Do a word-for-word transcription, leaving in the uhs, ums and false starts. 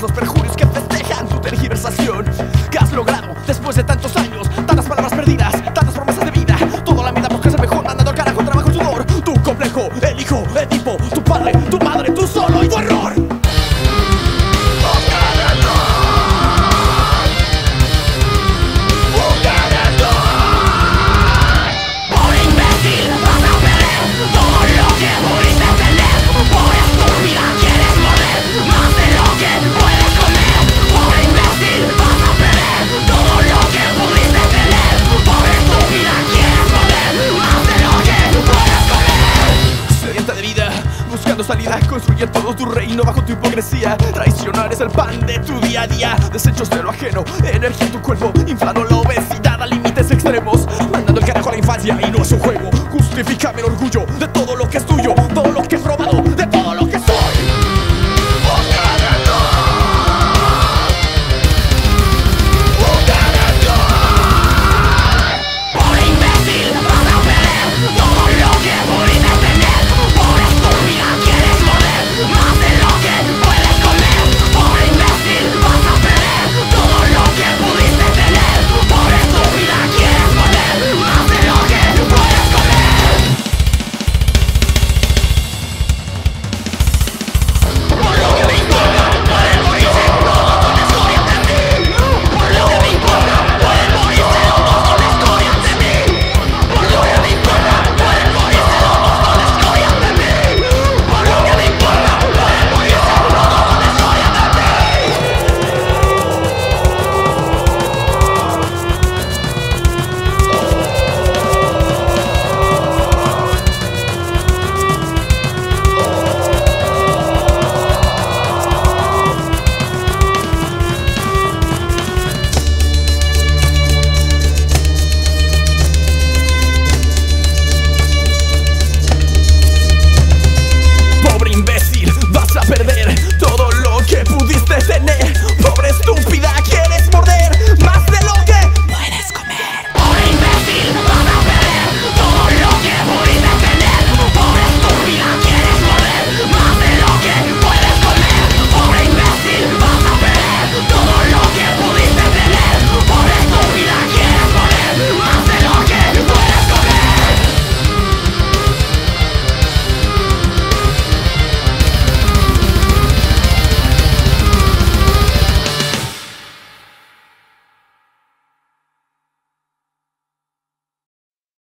los perjurios que festejan tu tergiversación. ¿Qué has logrado después de tantos años? Tantas palabras perdidas, tantas promesas de vida. Toda la vida buscas el mejor, mandando al carajo trabajo y sudor. Tu complejo, el hijo, Edipo, tu padre, tu madre, tú solo y tu error. Buscando salida, construye todo tu reino bajo tu hipocresía. Traicionar es el pan de tu día a día. Desechos de lo ajeno, energía en tu cuerpo, inflando la obesidad a límites extremos, mandando el carajo a la infancia y no es un juego. Justifícame el orgullo de todo